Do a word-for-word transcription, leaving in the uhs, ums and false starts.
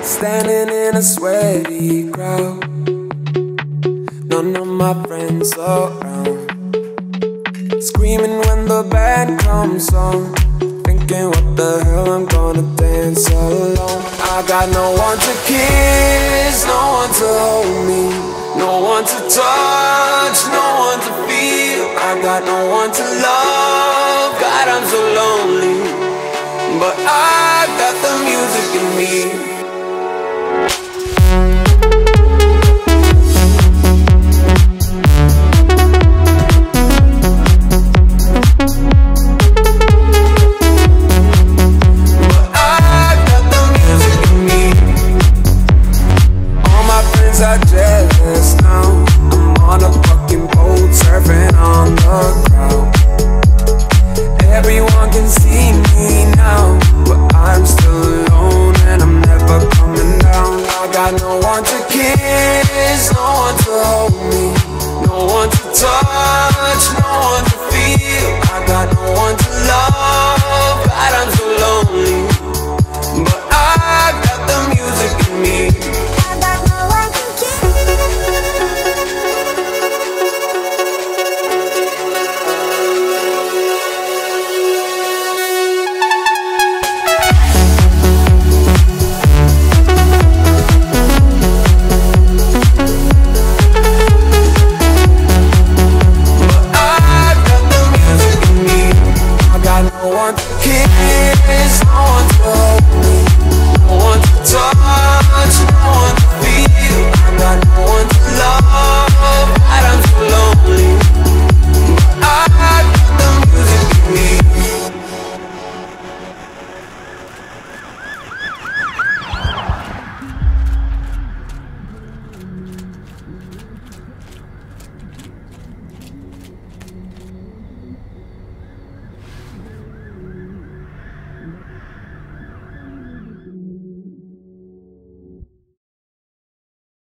Standing in a sweaty crowd, none of my friends around. Screaming when the band comes on, thinking what the hell I'm gonna dance alone. I got no one to kiss, no one to hold me, no one to touch, no one to feel. I got no one to love, God I'm so lonely. But I got